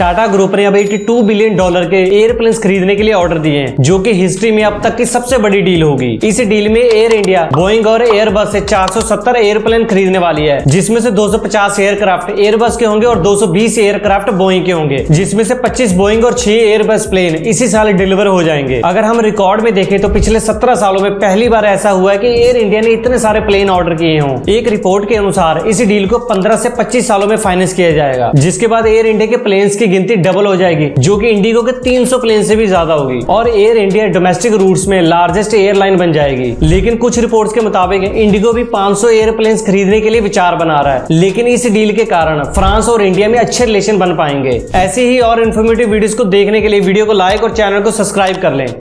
Tata group ने अब $82 billion के एयरप्लेन खरीदने के लिए ऑर्डर दिए हैं, जो कि हिस्ट्री में अब तक की सबसे बड़ी डील होगी। इस डील में एयर इंडिया, बोइंग और एयरबस से 470 एयरप्लेन खरीदने वाली है, जिसमें से 250 एयरक्राफ्ट एयरबस के होंगे और 220 एयरक्राफ्ट बोइंग के होंगे, जिसमें से 25 बोइंग और 6 एयरबस प्लेन इसी साल डिलीवर हो जाएंगे। अगर हम रिकॉर्ड में देखें तो पिछले 17 सालों में पहली बार ऐसा हुआ है कि एयर इंडिया ने इतने सारे प्लेन ऑर्डर किए हों। एक रिपोर्ट के अनुसार इस डील को 15 से 25 सालों में फाइनेंस किया जाएगा, जिसके बाद एयर इंडिया के प्लेन्स की गिनती डबल हो जाएगी, जो कि इंडिगो के 300 प्लेन से भी ज्यादा होगी, और एयर इंडिया डोमेस्टिक रूट्स में लार्जेस्ट एयरलाइन बन जाएगी। लेकिन कुछ रिपोर्ट्स के मुताबिक इंडिगो भी 500 एयरप्लेन खरीदने के लिए विचार बना रहा है, लेकिन इस डील के कारण फ्रांस और इंडिया में अच्छे रिलेशन बन पाएंगे। ऐसी ही और इन्फॉर्मेटिव वीडियोस को देखने के लिए वीडियो को लाइक और चैनल को सब्सक्राइब कर लें।